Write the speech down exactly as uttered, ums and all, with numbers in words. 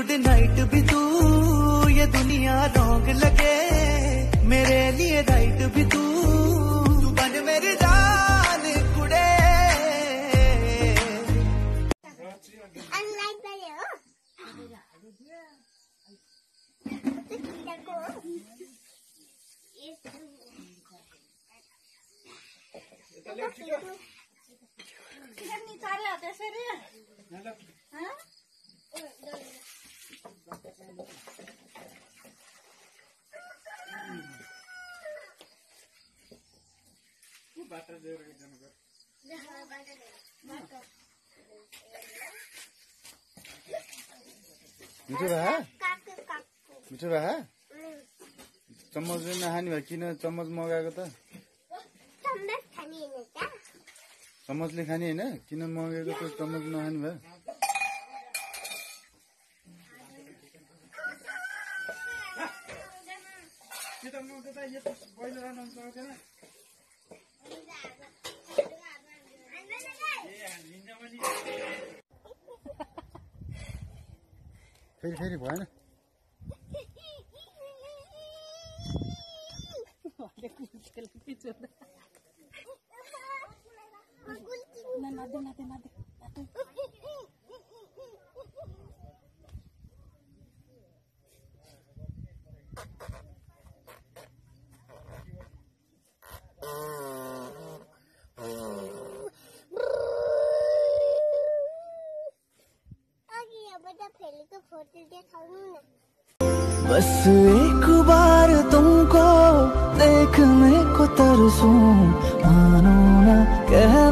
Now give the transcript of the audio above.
Good night भी तू, ये दुनिया रॉन्ग लगे मेरे लिए राइट भी तू, तू बन मेरी जान कुड़े। मिठो भए मिठो भए चम्मचले नखाने भए किन चम्मच मगाएको त? चम्मचले खाने होइन, किन मगाएको त चम्मच नखाने भए? फेरि फेरि भएन बस एक बार तुमको देखने को तरसूं, मानो ना कहना